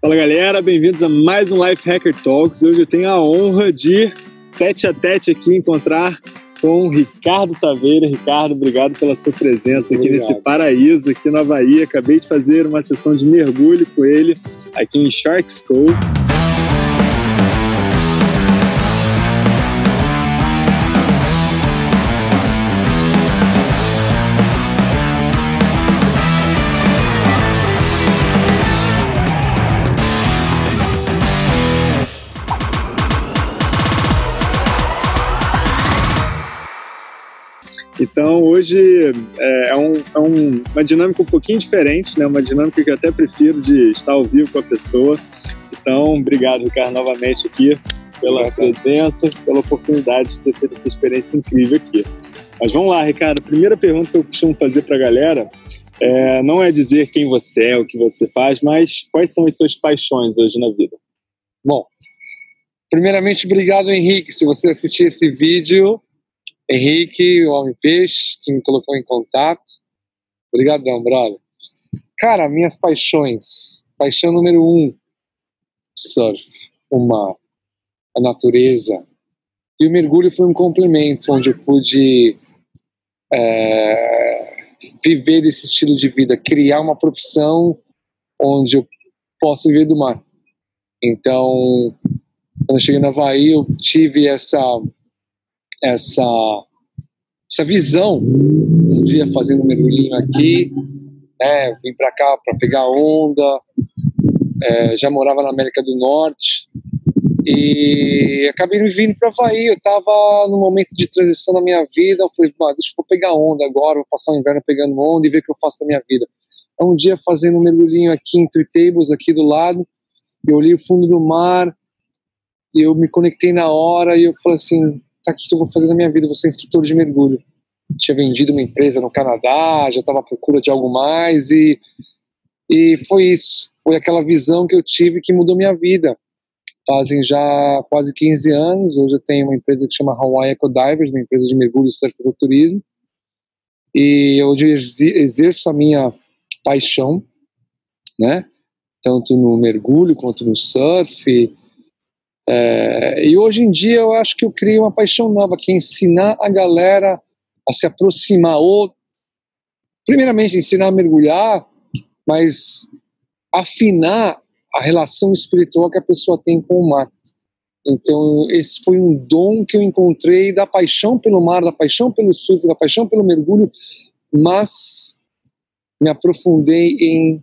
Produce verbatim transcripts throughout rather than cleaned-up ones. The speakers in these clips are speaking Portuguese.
Fala galera, bem-vindos a mais um Life Hacker Talks. Hoje eu tenho a honra de, tete a tete aqui, encontrar com o Ricardo Taveira. Ricardo, obrigado pela sua presença aqui nesse paraíso, aqui no Havaí. Acabei de fazer uma sessão de mergulho com ele aqui em Sharks Cove. Então, hoje é, é, um, é um, uma dinâmica um pouquinho diferente, né? Uma dinâmica que eu até prefiro de estar ao vivo com a pessoa. Então, obrigado, Ricardo, novamente aqui pela presença, pela oportunidade de ter essa experiência incrível aqui. Mas vamos lá, Ricardo. A primeira pergunta que eu costumo fazer para a galera é, não é dizer quem você é, o que você faz, mas quais são as suas paixões hoje na vida? Bom, primeiramente, obrigado, Henrique. Se você assistir esse vídeo... Henrique, o Homem Peixe, que me colocou em contato. Obrigadão, brother. Cara, minhas paixões. Paixão número um, surf, o mar, a natureza. E o mergulho foi um complemento, onde eu pude é, viver desse estilo de vida, criar uma profissão onde eu posso viver do mar. Então, quando eu cheguei no Havaí, eu tive essa... Essa, essa visão, um dia fazendo um mergulhinho aqui, né, vim para cá para pegar onda, é, já morava na América do Norte e acabei vindo para o Havaí. Eu estava num momento de transição na minha vida, eu falei, ah, deixa eu pegar onda agora, vou passar o inverno pegando onda e ver o que eu faço na minha vida. Então, um dia fazendo um mergulhinho aqui em Three Tables, aqui do lado, eu olhei o fundo do mar e eu me conectei na hora e eu falei assim, tá, o que eu vou fazer na minha vida? Vou ser instrutor de mergulho. Tinha vendido uma empresa no Canadá, já estava à procura de algo mais e, e foi isso. Foi aquela visão que eu tive que mudou minha vida. Fazem já quase quinze anos. Hoje eu tenho uma empresa que chama Hawaii Eco Divers, uma empresa de mergulho e surf e turismo. E hoje eu exerço a minha paixão, né? Tanto no mergulho quanto no surf. É, e hoje em dia eu acho que eu criei uma paixão nova, que é ensinar a galera a se aproximar, ou primeiramente ensinar a mergulhar, mas afinar a relação espiritual que a pessoa tem com o mar. Então esse foi um dom que eu encontrei da paixão pelo mar, da paixão pelo surf, da paixão pelo mergulho, mas me aprofundei em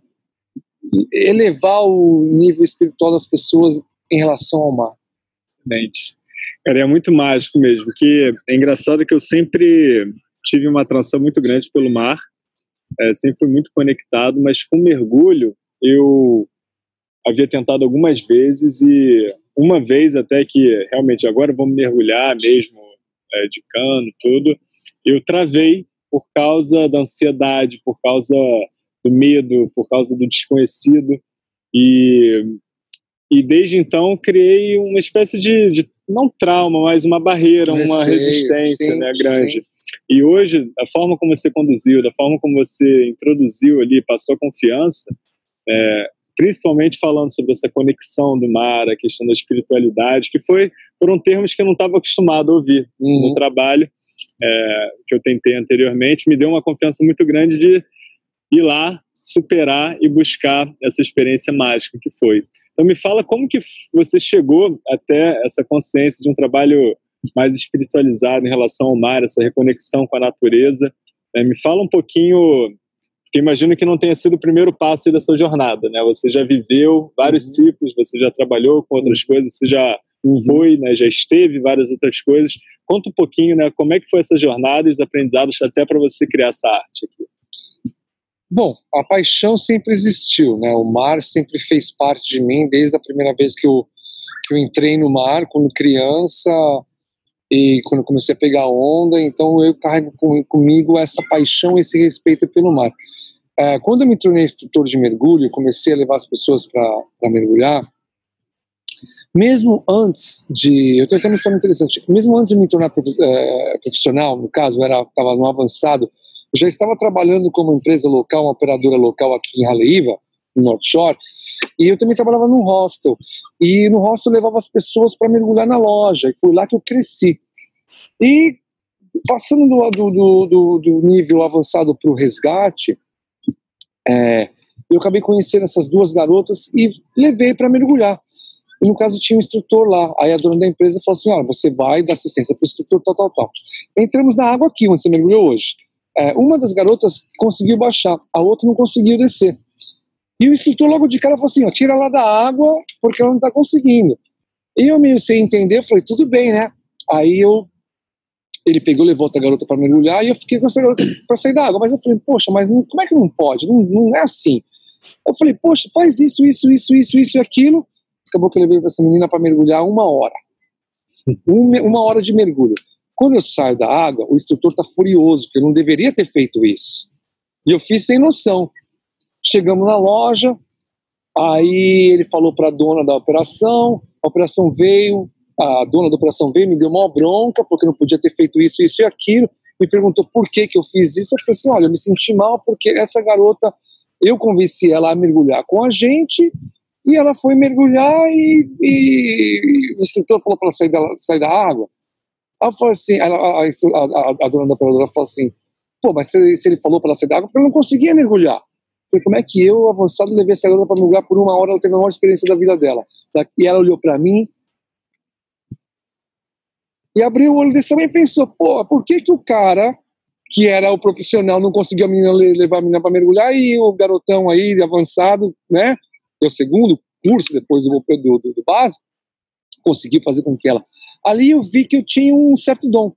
elevar o nível espiritual das pessoas em relação ao mar. Excelente. Cara, é muito mágico mesmo, porque é engraçado que eu sempre tive uma atração muito grande pelo mar, é, sempre fui muito conectado, mas com mergulho eu havia tentado algumas vezes e uma vez até que realmente agora vamos mergulhar mesmo, é, de cano, tudo, eu travei por causa da ansiedade, por causa do medo, por causa do desconhecido e... E desde então criei uma espécie de, de não trauma, mas uma barreira, uma sei, resistência, sim, né, grande. Sim. E hoje, a forma como você conduziu, da forma como você introduziu ali, passou a confiança, é, principalmente falando sobre essa conexão do mar, a questão da espiritualidade, que foi, foram termos que eu não estava acostumado a ouvir uhum. no trabalho, é, que eu tentei anteriormente, me deu uma confiança muito grande de ir lá, superar e buscar essa experiência mágica que foi. Então me fala como que você chegou até essa consciência de um trabalho mais espiritualizado em relação ao mar, essa reconexão com a natureza. É, me fala um pouquinho, porque imagino que não tenha sido o primeiro passo dessa jornada, né? Você já viveu vários uhum. ciclos, você já trabalhou com outras coisas, você já uhum. foi, né? Já esteve em várias outras coisas. Conta um pouquinho, né? Como é que foi essa jornada e os aprendizados até para você criar essa arte aqui. Bom, a paixão sempre existiu, né? O mar sempre fez parte de mim desde a primeira vez que eu, que eu entrei no mar, quando criança e quando comecei a pegar onda. Então eu carrego com, comigo essa paixão, esse respeito pelo mar. É, quando eu me tornei instrutor de mergulho, comecei a levar as pessoas para mergulhar, mesmo antes de... Eu tenho até uma história interessante. Mesmo antes de me tornar profissional, no caso, eu estava no avançado, eu já estava trabalhando como empresa local, uma operadora local aqui em Haleiwa, no North Shore, e eu também trabalhava num hostel, e no hostel eu levava as pessoas para mergulhar na loja, e foi lá que eu cresci. E passando do, do, do, do nível avançado para o resgate, é, eu acabei conhecendo essas duas garotas e levei para mergulhar. E no caso tinha um instrutor lá, aí a dona da empresa falou assim, olha, você vai dar assistência para o instrutor, tal, tal, tal. Entramos na água aqui, onde você mergulhou hoje. É, uma das garotas conseguiu baixar, a outra não conseguiu descer. E o instrutor logo de cara falou assim, ó, tira ela da água, porque ela não está conseguindo. E eu meio sem entender, eu falei, tudo bem, né? Aí eu, ele pegou, levou outra garota para mergulhar, e eu fiquei com essa garota para sair da água. Mas eu falei, poxa, mas não, como é que não pode? Não, não é assim. Eu falei, poxa, faz isso, isso, isso, isso, isso e aquilo. Acabou que eu levei essa menina para mergulhar uma hora. Uma, uma hora de mergulho. Quando eu saio da água, o instrutor está furioso, porque eu não deveria ter feito isso. E eu fiz sem noção. Chegamos na loja, aí ele falou para a dona da operação, a operação veio, a dona da operação veio, me deu uma bronca, porque eu não podia ter feito isso, isso e aquilo, me perguntou por que que eu fiz isso. Eu falei assim, olha, eu me senti mal porque essa garota, eu convenci ela a mergulhar com a gente, e ela foi mergulhar e, e o instrutor falou para ela sair da, sair da água. Ela falou assim, a, a, a, a dona da operadora falou assim, pô, mas se, se ele falou para ela sair da água, porque ela não conseguia mergulhar. Eu falei, como é que eu, avançado, levei essa garota para mergulhar por uma hora, ela teve a maior experiência da vida dela. E ela olhou para mim e abriu o olho desse também e pensou, pô, por que que o cara, que era o profissional, não conseguiu a menina, levar a menina para mergulhar, e o garotão aí, avançado, né, o segundo curso, depois do, do, do, do básico, conseguiu fazer com que ela... Ali eu vi que eu tinha um certo dom.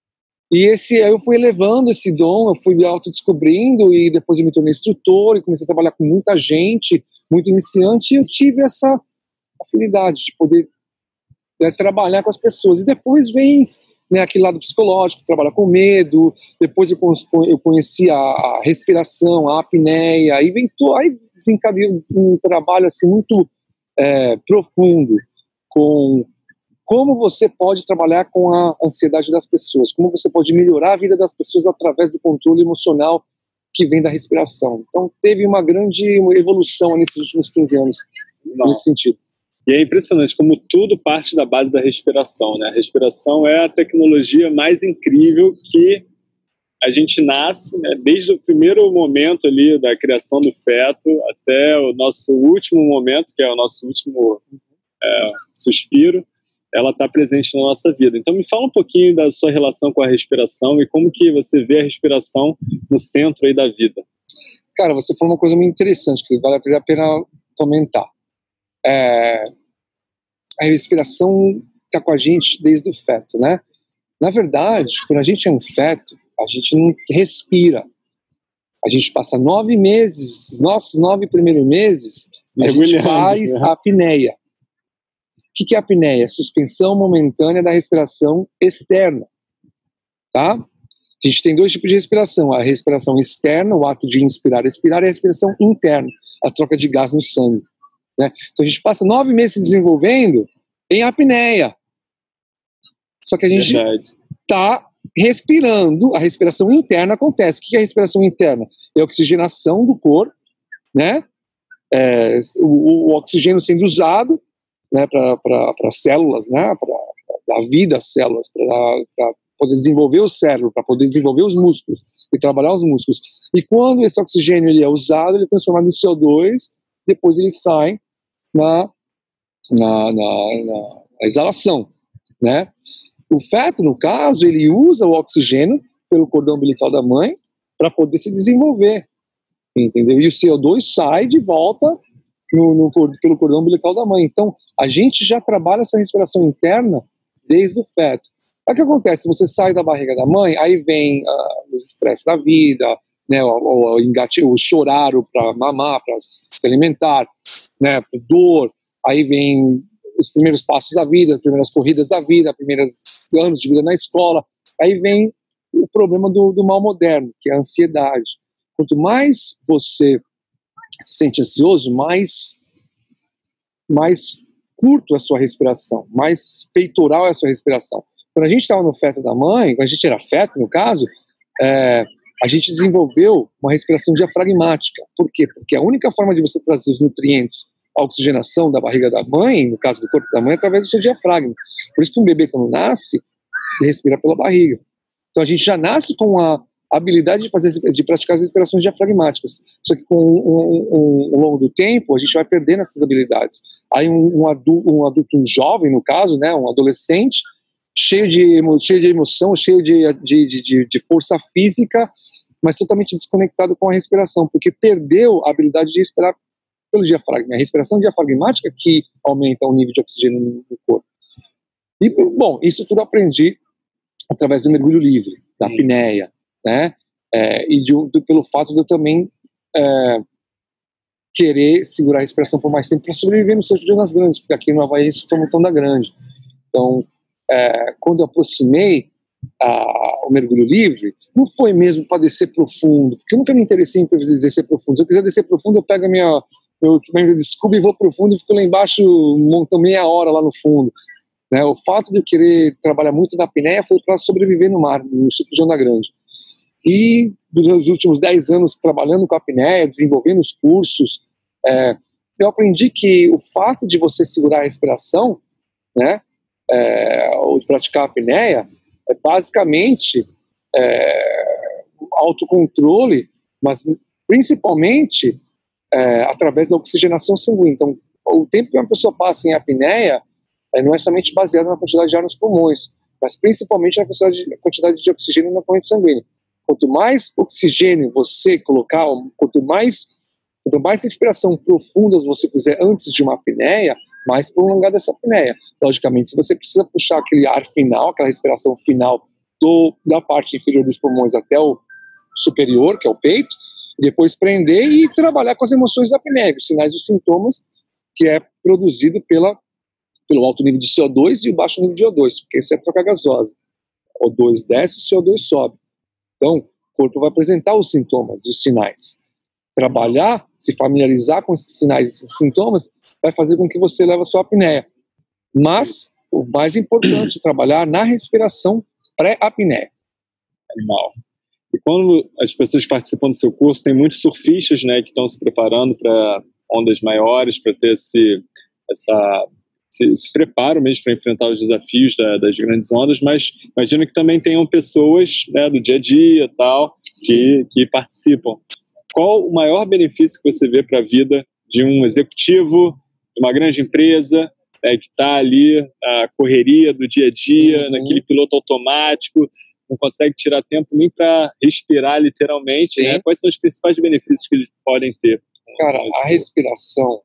E esse, eu fui elevando esse dom, eu fui me autodescobrindo, e depois eu me tornei instrutor, e comecei a trabalhar com muita gente, muito iniciante, e eu tive essa afinidade de poder, né, trabalhar com as pessoas. E depois vem, né, aquele lado psicológico, trabalhar com medo, depois eu, eu conheci a, a respiração, a apneia, aí vem to, aí desencadeou um trabalho assim, muito é, profundo, com como você pode trabalhar com a ansiedade das pessoas, como você pode melhorar a vida das pessoas através do controle emocional que vem da respiração. Então teve uma grande evolução nesses últimos quinze anos. Não. Nesse sentido. E é impressionante como tudo parte da base da respiração, né? A respiração é a tecnologia mais incrível que a gente nasce, né? Desde o primeiro momento ali da criação do feto até o nosso último momento, que é o nosso último é, suspiro, ela está presente na nossa vida. Então me fala um pouquinho da sua relação com a respiração e como que você vê a respiração no centro aí da vida. Cara, você falou uma coisa muito interessante que vale a pena comentar. É, a respiração está com a gente desde o feto, né? Na verdade, quando a gente é um feto, a gente não respira. A gente passa nove meses, nossos nove primeiros meses, a gente faz a apneia. O que é a apneia? Suspensão momentânea da respiração externa. Tá? A gente tem dois tipos de respiração. A respiração externa, o ato de inspirar e expirar, e a respiração interna, a troca de gás no sangue. Né? Então a gente passa nove meses se desenvolvendo em apneia. Só que a gente está respirando, a respiração interna acontece. O que é a respiração interna? É a oxigenação do corpo, né? É, o, o oxigênio sendo usado, né, para células, né, para a vida das células, para poder desenvolver o cérebro, para poder desenvolver os músculos e trabalhar os músculos. E quando esse oxigênio ele é usado, ele é transformado em C O dois, depois ele sai na, na, na, na exalação, né? O feto, no caso, ele usa o oxigênio pelo cordão umbilical da mãe para poder se desenvolver, entendeu? E o C O dois sai de volta no, no, pelo cordão umbilical da mãe. Então, a gente já trabalha essa respiração interna desde o feto. O que acontece? Você sai da barriga da mãe, aí vem uh, os estresses da vida, né, o, o, o, engate, o chorar para mamar, para se alimentar, né, dor, aí vem os primeiros passos da vida, as primeiras corridas da vida, os primeiros anos de vida na escola, aí vem o problema do, do mal moderno, que é a ansiedade. Quanto mais você se sente ansioso, mais, mais curto é a sua respiração, mais peitoral é a sua respiração. Quando a gente estava no feto da mãe, quando a gente era feto, no caso, é, a gente desenvolveu uma respiração diafragmática. Por quê? Porque a única forma de você trazer os nutrientes, a oxigenação da barriga da mãe, no caso do corpo da mãe, é através do seu diafragma. Por isso que um bebê, quando nasce, ele respira pela barriga. Então a gente já nasce com a habilidade de, fazer, de praticar as respirações diafragmáticas. Só que com um, um, um, ao longo do tempo, a gente vai perdendo essas habilidades. Aí um, um, adulto, um adulto, um jovem, no caso, né, um adolescente, cheio de, cheio de emoção, cheio de, de, de, de força física, mas totalmente desconectado com a respiração, porque perdeu a habilidade de respirar pelo diafragma. A respiração diafragmática que aumenta o nível de oxigênio no corpo. E, bom, isso tudo aprendi através do mergulho livre, da apneia, né? É, e de, de, pelo fato de eu também é, querer segurar a respiração por mais tempo para sobreviver no surf de ondas grandes, porque aqui no Havaí isso foi uma onda grande. Então, é, quando eu aproximei a, o mergulho livre, não foi mesmo para descer profundo, porque eu nunca me interessei em descer profundo. Se eu quiser descer profundo, eu pego a minha, meu equipamento de scuba e vou profundo e fico lá embaixo, monto meia hora lá no fundo. Né? O fato de eu querer trabalhar muito na apneia foi para sobreviver no mar, no surf de onda grande. E nos últimos dez anos trabalhando com a apneia, desenvolvendo os cursos, é, eu aprendi que o fato de você segurar a respiração, né, é, ou de praticar a apneia, é basicamente é, autocontrole, mas principalmente é, através da oxigenação sanguínea. Então, o tempo que uma pessoa passa em apneia é, não é somente baseado na quantidade de ar nos pulmões, mas principalmente na quantidade de, quantidade de oxigênio na corrente sanguínea. Quanto mais oxigênio você colocar, quanto mais, quanto mais respiração profundas você fizer antes de uma apneia, mais prolongada essa apneia. Logicamente, se você precisa puxar aquele ar final, aquela respiração final do, da parte inferior dos pulmões até o superior, que é o peito, e depois prender e trabalhar com as emoções da apneia, os sinais e os sintomas, que é produzido pela, pelo alto nível de C O dois e o baixo nível de O dois, porque isso é troca gasosa. O dois desce, o C O dois sobe. Então, o corpo vai apresentar os sintomas e os sinais. Trabalhar, se familiarizar com esses sinais e esses sintomas, vai fazer com que você leve a sua apneia. Mas, o mais importante, trabalhar na respiração pré-apneia. Animal. E quando as pessoas participam do seu curso, tem muitos surfistas, né, que estão se preparando para ondas maiores, para ter esse, essa, esse, esse preparo mesmo para enfrentar os desafios da, das grandes ondas, mas imagino que também tenham pessoas, né, do dia a dia e tal, que, que participam. Qual o maior benefício que você vê para a vida de um executivo, de uma grande empresa, é, que está ali na correria do dia a dia, uhum. naquele piloto automático, não consegue tirar tempo nem para respirar literalmente, né? Quais são os principais benefícios que eles podem ter? Cara, a respiração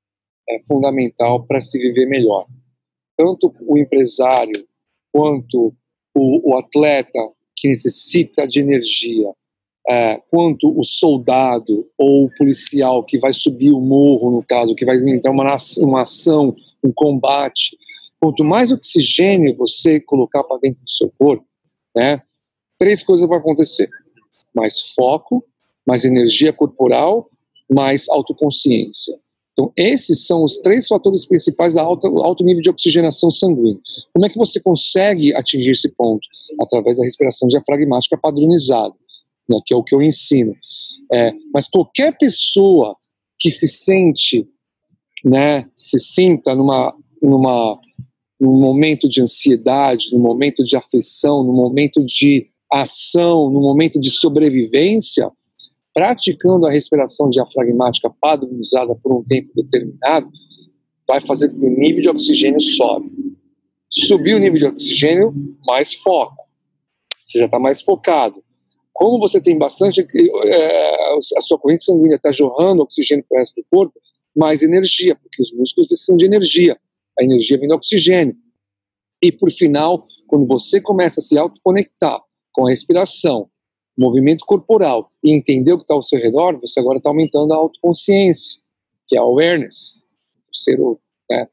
é fundamental para se viver melhor. Tanto o empresário quanto o, o atleta que necessita de energia, é, quanto o soldado ou o policial que vai subir o morro, no caso, que vai entrar uma, uma ação, um combate. Quanto mais oxigênio você colocar para dentro do seu corpo, né, três coisas vão acontecer: mais foco, mais energia corporal, mais autoconsciência. Então, esses são os três fatores principais da alta, alto nível de oxigenação sanguínea. Como é que você consegue atingir esse ponto? Através da respiração diafragmática padronizada, né, que é o que eu ensino. É, mas qualquer pessoa que se sente, né, se sinta numa, numa, num momento de ansiedade, num momento de aflição, num momento de ação, num momento de sobrevivência, praticando a respiração diafragmática padronizada por um tempo determinado, vai fazer com que o nível de oxigênio sobe. Subir o nível de oxigênio, mais foco. Você já está mais focado. Como você tem bastante, é, a sua corrente sanguínea está jorrando oxigênio para o resto do corpo, mais energia, porque os músculos precisam de energia. A energia vem do oxigênio. E, por final, quando você começa a se autoconectar com a respiração, movimento corporal e entender o que está ao seu redor, você agora está aumentando a autoconsciência, que é a awareness, terceiro, né,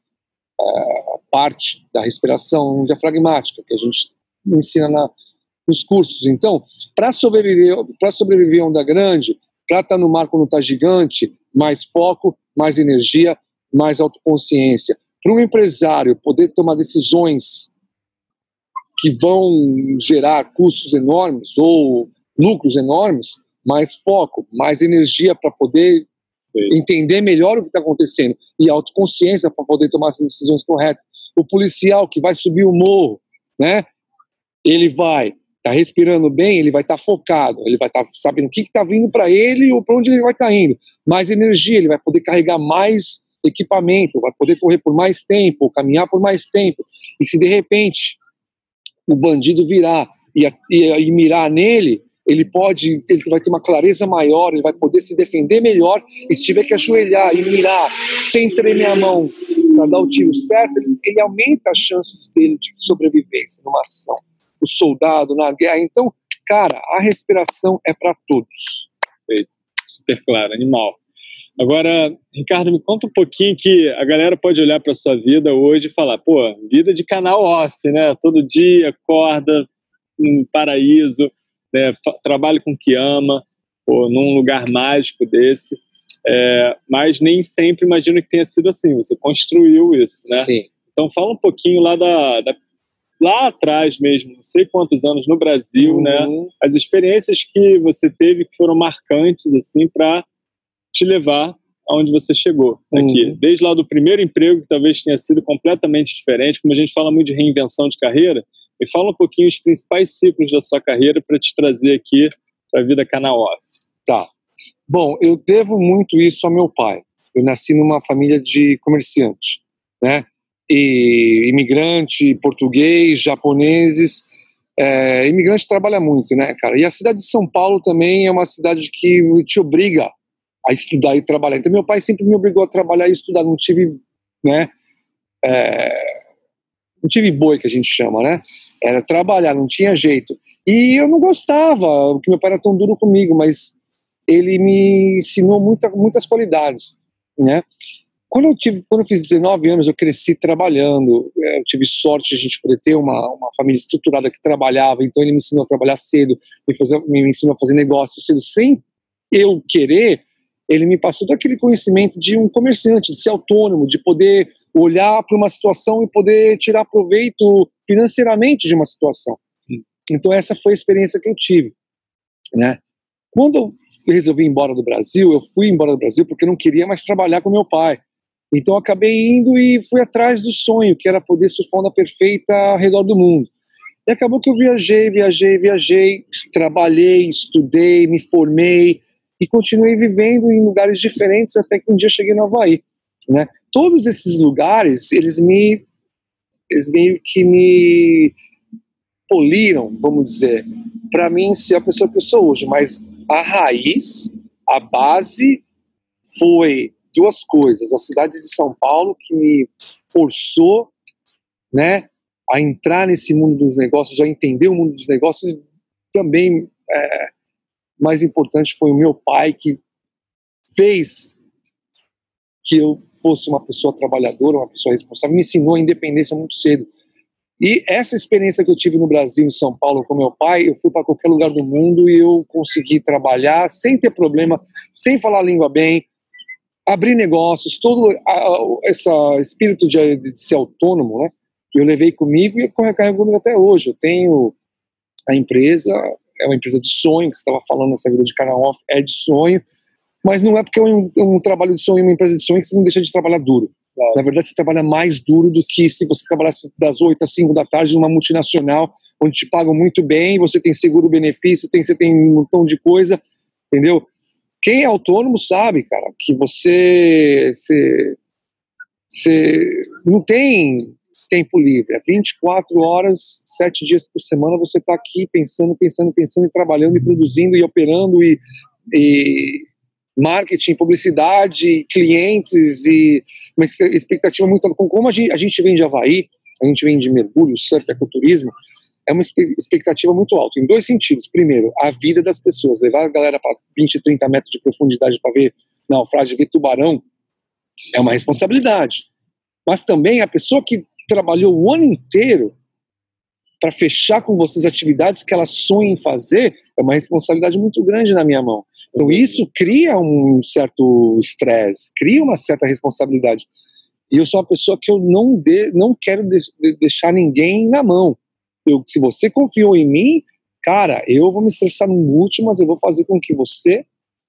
a parte da respiração diafragmática, que a gente ensina na, nos cursos. Então, para sobreviver, para sobreviver a onda grande, para estar no mar quando está gigante, mais foco, mais energia, mais autoconsciência. Para um empresário poder tomar decisões que vão gerar custos enormes ou lucros enormes, mais foco, mais energia para poder Sim. entender melhor o que está acontecendo e autoconsciência para poder tomar essas decisões corretas. O policial que vai subir o morro, né? Ele vai tá respirando bem, ele vai estar tá focado, ele vai estar tá sabendo o que está vindo para ele ou para onde ele vai estar tá indo. Mais energia, ele vai poder carregar mais equipamento, vai poder correr por mais tempo, caminhar por mais tempo. E se de repente o bandido virar e, e, e mirar nele, ele pode, ele vai ter uma clareza maior, ele vai poder se defender melhor. E se tiver que ajoelhar e mirar sem tremer a mão para dar o tiro certo, ele, ele aumenta as chances dele de sobrevivência numa ação. O soldado na guerra. Então, cara, a respiração é para todos. Perfeito. Super claro, animal. Agora, Ricardo, me conta um pouquinho que a galera pode olhar para sua vida hoje e falar, pô, vida de canal off, né? Todo dia, acorda num paraíso, né? Trabalho com o que ama, pô, num lugar mágico desse. É, mas nem sempre imagino que tenha sido assim. Você construiu isso, né? Sim. Então, fala um pouquinho lá da... da lá atrás mesmo, não sei quantos anos no Brasil, uhum. né? As experiências que você teve que foram marcantes, assim, para te levar aonde você chegou aqui. Uhum. Desde lá do primeiro emprego, que talvez tenha sido completamente diferente, como a gente fala muito de reinvenção de carreira, me fala um pouquinho os principais ciclos da sua carreira para te trazer aqui para a vida canal off. Tá. Bom, eu devo muito isso ao meu pai. Eu nasci numa família de comerciante, né? E imigrante, português, japoneses. É, imigrante trabalha muito, né, cara? E a cidade de São Paulo também é uma cidade que te obriga a estudar e trabalhar. Então, meu pai sempre me obrigou a trabalhar e estudar. Não tive, né? É, não tive boi, que a gente chama, né? Era trabalhar, não tinha jeito. E eu não gostava, porque meu pai era tão duro comigo, mas ele me ensinou muita, muitas qualidades, né? Quando eu, tive, quando eu fiz dezenove anos, eu cresci trabalhando, eu tive sorte de a gente poder ter uma, uma família estruturada que trabalhava, então ele me ensinou a trabalhar cedo, me, fazer, me ensinou a fazer negócio cedo, sem eu querer, ele me passou todo aquele conhecimento de um comerciante, de ser autônomo, de poder olhar para uma situação e poder tirar proveito financeiramente de uma situação. Então essa foi a experiência que eu tive, né? Quando eu resolvi ir embora do Brasil, eu fui embora do Brasil porque eu não queria mais trabalhar com meu pai. Então eu acabei indo e fui atrás do sonho, que era poder surfar onda perfeita ao redor do mundo. E acabou que eu viajei, viajei, viajei, trabalhei, estudei, me formei e continuei vivendo em lugares diferentes até que um dia cheguei no Havaí, né? Todos esses lugares, eles me, eles meio que me poliram, vamos dizer, para mim ser a pessoa que eu sou hoje. Mas a raiz, a base foi duas coisas: a cidade de São Paulo, que me forçou, né, a entrar nesse mundo dos negócios, a entender o mundo dos negócios. Também, é, mais importante, foi o meu pai, que fez que eu fosse uma pessoa trabalhadora, uma pessoa responsável, me ensinou a independência muito cedo. E essa experiência que eu tive no Brasil, em São Paulo, com meu pai, eu fui para qualquer lugar do mundo e eu consegui trabalhar sem ter problema, sem falar a língua bem, abrir negócios, todo esse espírito de, de ser autônomo, né? Eu levei comigo e eu carrego comigo até hoje. Eu tenho a empresa, é uma empresa de sonho, que você estava falando nessa vida de canal off, é de sonho, mas não é porque é um, um trabalho de sonho, uma empresa de sonho, que você não deixa de trabalhar duro. Claro. Na verdade, você trabalha mais duro do que se você trabalhasse das oito às cinco da tarde numa multinacional, onde te pagam muito bem, você tem seguro-benefício, tem, você tem um montão de coisa, entendeu? Quem é autônomo sabe, cara, que você, você, você não tem tempo livre. É vinte e quatro horas, sete dias por semana, você está aqui pensando, pensando, pensando, e trabalhando, e produzindo, e operando, e, e marketing, publicidade, clientes, e uma expectativa muito... Como a gente, a gente vem de Havaí, a gente vem de mergulho, surf, ecoturismo, é uma expectativa muito alta, em dois sentidos. Primeiro, a vida das pessoas. Levar a galera para vinte, trinta metros de profundidade para ver naufrágio, ver tubarão, é uma responsabilidade. Mas também a pessoa que trabalhou o ano inteiro para fechar com vocês atividades que ela sonha em fazer, é uma responsabilidade muito grande na minha mão. Então isso cria um certo estresse, cria uma certa responsabilidade. E eu sou uma pessoa que eu não, de, não quero de, de deixar ninguém na mão. Eu, se você confiou em mim, cara, eu vou me estressar no último, mas eu vou fazer com que você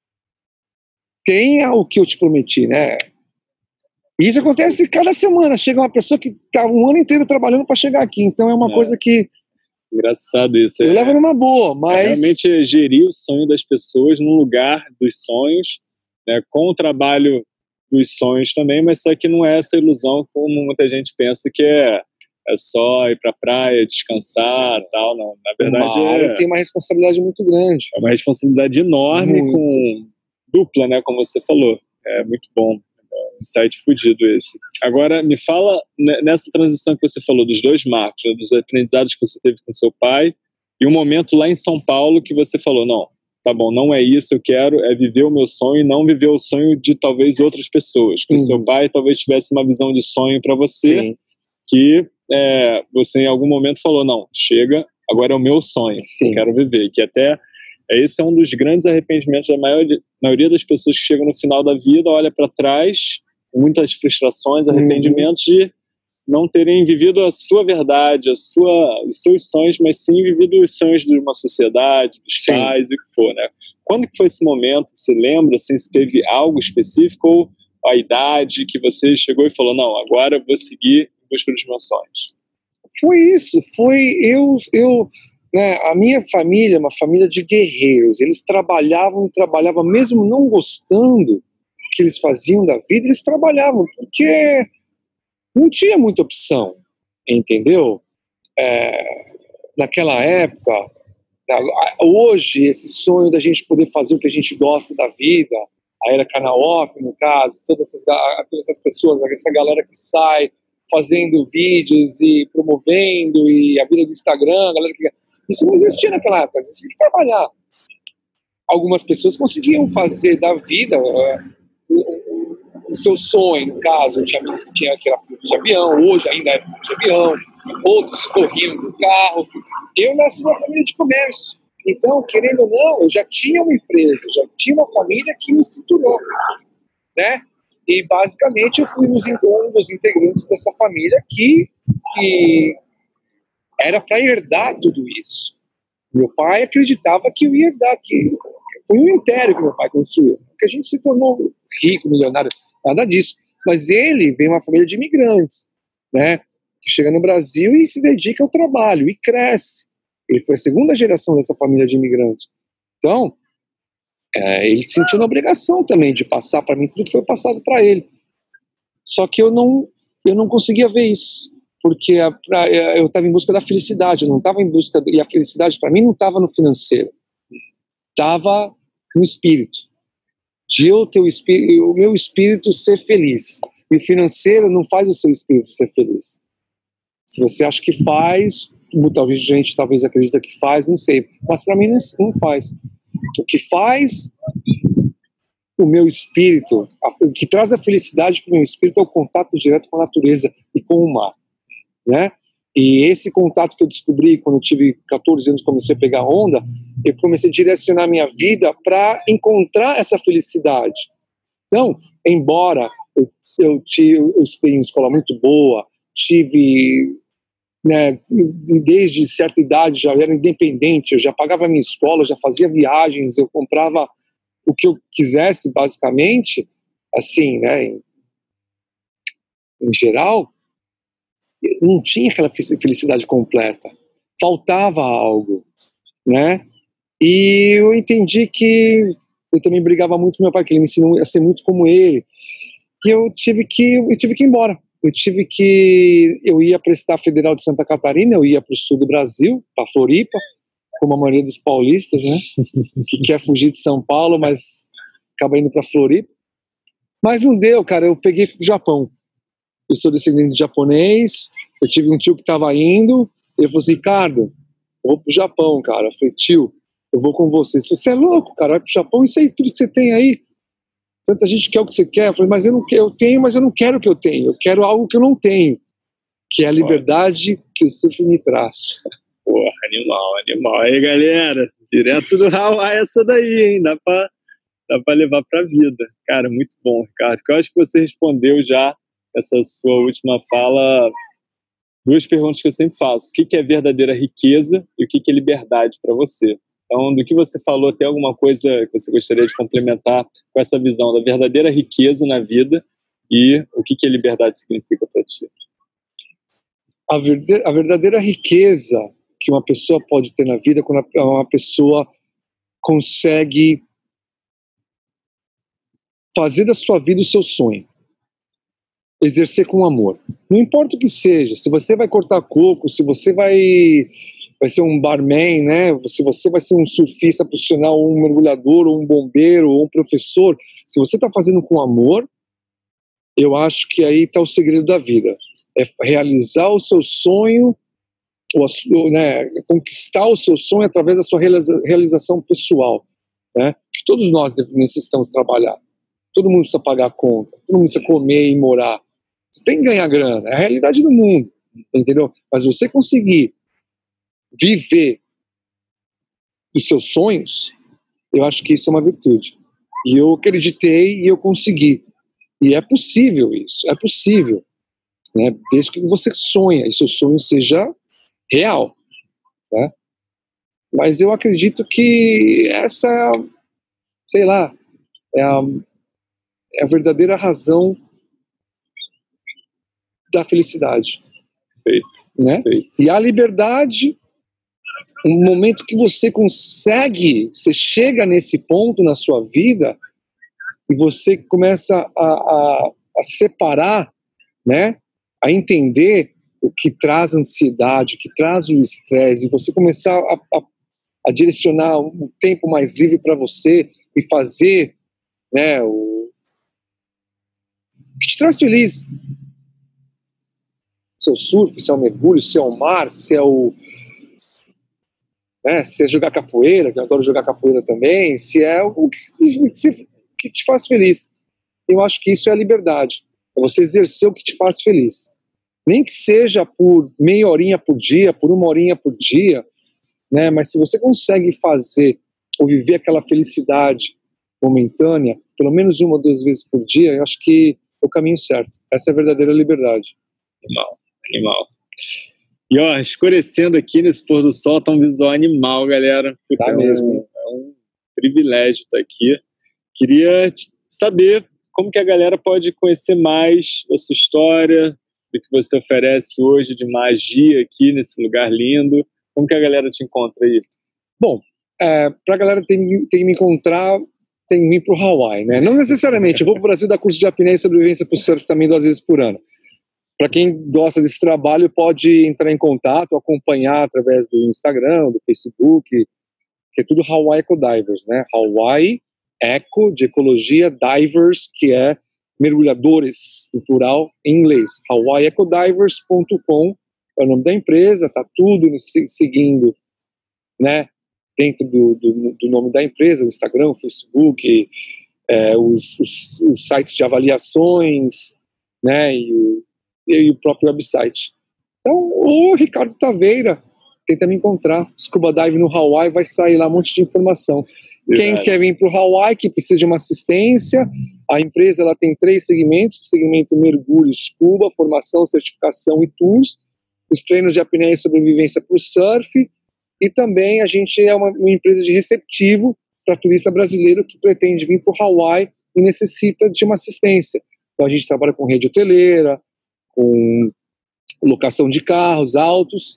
tenha o que eu te prometi, né? E isso acontece cada semana. Chega uma pessoa que tá um ano inteiro trabalhando para chegar aqui. Então é uma é. coisa que... Engraçado isso. Eu é, levo numa boa, mas... É realmente gerir o sonho das pessoas no lugar dos sonhos, né, com o trabalho dos sonhos também, mas só que não é essa ilusão como muita gente pensa que é, é só ir pra praia, descansar e tal. Não. Na verdade é... tem uma responsabilidade muito grande. É uma responsabilidade enorme, muito. Com dupla, né, como você falou. É muito bom. Um insight fudido esse. Agora, me fala, nessa transição que você falou, dos dois marcos, né, dos aprendizados que você teve com seu pai, e um momento lá em São Paulo que você falou, não, tá bom, não é isso, eu quero é viver o meu sonho e não viver o sonho de talvez outras pessoas. Que uhum. o seu pai talvez tivesse uma visão de sonho para você, Sim. que é, você em algum momento falou, não, chega, agora é o meu sonho, Sim. eu quero viver. Que até esse é um dos grandes arrependimentos da maioria, maioria das pessoas que chegam no final da vida, olha para trás, muitas frustrações, arrependimentos uhum. de não terem vivido a sua verdade, a sua, os seus sonhos, mas sim vivido os sonhos de uma sociedade, dos sim. pais, o que for, né? Quando que foi esse momento? Você lembra, assim, se teve algo específico ou a idade que você chegou e falou, não, agora eu vou seguir em busca dos meus sonhos? Foi isso, foi eu... eu... Né, a minha família é uma família de guerreiros. Eles trabalhavam, trabalhavam, mesmo não gostando do que eles faziam da vida, eles trabalhavam, porque não tinha muita opção, entendeu? É, naquela época, hoje, esse sonho da gente poder fazer o que a gente gosta da vida, a era canal off, no caso, todas essas, todas essas pessoas, essa galera que sai fazendo vídeos e promovendo, e a vida do Instagram, a galera que... Isso não existia naquela época, existia que trabalhar. Algumas pessoas conseguiam fazer da vida uh, o, o seu sonho, no caso, tinha, tinha aquela piloto de avião, hoje ainda é piloto de avião, outros corriam com carro. Eu nasci numa família de comércio, então, querendo ou não, eu já tinha uma empresa, já tinha uma família que me estruturou, né? E basicamente eu fui nos, um dos integrantes dessa família que, que era para herdar tudo isso. Meu pai acreditava que eu ia herdar, que foi um império que meu pai construiu, que a gente se tornou rico, milionário, nada disso. Mas ele vem de uma família de imigrantes, né, que chega no Brasil e se dedica ao trabalho e cresce. Ele foi a segunda geração dessa família de imigrantes. Então, é, ele sentiu na obrigação também de passar para mim tudo que foi passado para ele. Só que eu não, eu não conseguia ver isso. Porque a, a, eu estava em busca da felicidade, eu não estava em busca, e a felicidade para mim não estava no financeiro, estava no espírito, de eu ter o espírito, o meu espírito ser feliz, e o financeiro não faz o seu espírito ser feliz. Se você acha que faz, muita gente talvez acredita que faz, não sei, mas para mim não, não faz. O que faz o meu espírito, o que traz a felicidade para o meu espírito é o contato direto com a natureza e com o mar. Né? E esse contato que eu descobri quando eu tive catorze anos, comecei a pegar onda, eu comecei a direcionar minha vida para encontrar essa felicidade. Então, embora eu, eu, tive, eu estudei em uma escola muito boa, tive, né, desde certa idade já era independente, eu já pagava a minha escola, já fazia viagens, eu comprava o que eu quisesse, basicamente, assim, né, em, em geral, não tinha aquela felicidade completa, faltava algo, né? E eu entendi que eu também brigava muito com meu pai, que ele me ensinou a ser muito como ele, e eu tive que, eu tive que ir embora. Eu tive que, eu ia prestar a Federal de Santa Catarina, eu ia para o sul do Brasil, para Floripa, como a maioria dos paulistas, né? Que quer fugir de São Paulo, mas acaba indo para Floripa. Mas não deu, cara, eu peguei pro Japão. Eu sou descendente de japonês, eu tive um tio que estava indo, ele falou assim, Ricardo, eu vou pro Japão, cara. Eu falei, tio, eu vou com você. Você é louco, cara, vai pro Japão, isso aí, tudo que você tem aí. Tanta gente quer o que você quer. Eu falei, mas eu não quero, eu tenho, mas eu não quero o que eu tenho. Eu quero algo que eu não tenho, que é a liberdade que o surf me traz. Porra, animal, animal. Aí, galera, direto do Hawaii essa daí, hein? Dá pra, dá pra levar pra vida. Cara, muito bom, Ricardo. Eu acho que você respondeu já essa sua última fala duas perguntas que eu sempre faço. O que que é verdadeira riqueza e o que que é liberdade para você? Então, do que você falou, tem alguma coisa que você gostaria de complementar com essa visão da verdadeira riqueza na vida e o que que a liberdade significa para ti? A, verde, a verdadeira riqueza que uma pessoa pode ter na vida é quando uma pessoa consegue fazer da sua vida o seu sonho. Exercer com amor. Não importa o que seja, se você vai cortar coco, se você vai, vai ser um barman, né? Se você vai ser um surfista profissional, ou um mergulhador, ou um bombeiro, ou um professor, se você está fazendo com amor, eu acho que aí está o segredo da vida. É realizar o seu sonho, ou a, né, conquistar o seu sonho através da sua realização pessoal, né? Que todos nós necessitamos trabalhar. Todo mundo precisa pagar a conta, todo mundo precisa comer e morar. Você tem que ganhar grana, é a realidade do mundo, entendeu? Mas você conseguir viver os seus sonhos, eu acho que isso é uma virtude. E eu acreditei e eu consegui. E é possível isso, é possível, né? Desde que você sonha e seu sonho seja real, né? Mas eu acredito que essa é a, sei lá, é a, é a verdadeira razão da felicidade. Feito, né? feito. E a liberdade, um momento que você consegue, você chega nesse ponto na sua vida e você começa a, a, a separar, né? A entender o que traz ansiedade, o que traz o estresse, e você começar a, a, a direcionar um tempo mais livre para você e fazer, né, o que te traz feliz. Se é o surf, se é o mergulho, se é o mar, se é o... Né, se é jogar capoeira, que eu adoro jogar capoeira também, se é o que, que, que te faz feliz. Eu acho que isso é a liberdade. É você exercer o que te faz feliz. Nem que seja por meia horinha por dia, por uma horinha por dia, né? Mas se você consegue fazer ou viver aquela felicidade momentânea, pelo menos uma ou duas vezes por dia, eu acho que é o caminho certo. Essa é a verdadeira liberdade. Animal, animal. E ó, escurecendo aqui nesse pôr do sol, tá um visual animal, galera. Tá é mesmo. Um, é um privilégio estar aqui. Queria saber como que a galera pode conhecer mais da sua história, do que você oferece hoje de magia aqui nesse lugar lindo. Como que a galera te encontra aí? Bom, é, pra galera tem, tem que me encontrar, tem que ir pro Hawaii, né? Não necessariamente, eu vou pro Brasil dar curso de apneia e sobrevivência pro surf também duas vezes por ano. Para quem gosta desse trabalho, pode entrar em contato, acompanhar através do Instagram, do Facebook, que é tudo Hawaii Eco Divers, né? Hawaii Eco, de ecologia, Divers, que é mergulhadores, em plural, em inglês. hawaii eco divers ponto com é o nome da empresa, tá tudo seguindo, né? Dentro do, do, do nome da empresa, o Instagram, o Facebook, é, os, os, os sites de avaliações, né? E o e o próprio website. Então, o Ricardo Taveira, tenta me encontrar. Scuba Dive no Hawaii, vai sair lá um monte de informação. Verdade. Quem quer vir para o Hawaii, que precisa de uma assistência, a empresa ela tem três segmentos: segmento mergulho, scuba, formação, certificação e tours, os treinos de apneia e sobrevivência para o surf, e também a gente é uma, uma empresa de receptivo para turista brasileiro que pretende vir para o Hawaii e necessita de uma assistência. Então a gente trabalha com rede hoteleira, com locação de carros, autos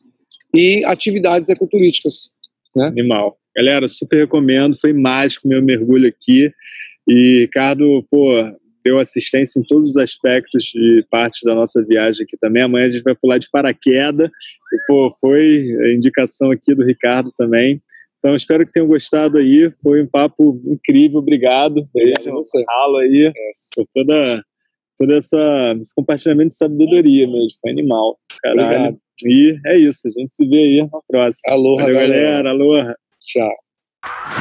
e atividades ecoturísticas, né? Animal. Galera, super recomendo, foi mágico meu mergulho aqui, e Ricardo, pô, deu assistência em todos os aspectos de parte da nossa viagem aqui também. Amanhã a gente vai pular de paraquedas, e pô, foi a indicação aqui do Ricardo também. Então espero que tenham gostado aí, foi um papo incrível, obrigado. Beijo, você. Ralo aí, é, por toda... todo essa, esse compartilhamento de sabedoria mesmo, foi animal, caralho. Obrigado. E é isso, a gente se vê aí na próxima. Aloha, valeu, galera, aloha. Tchau.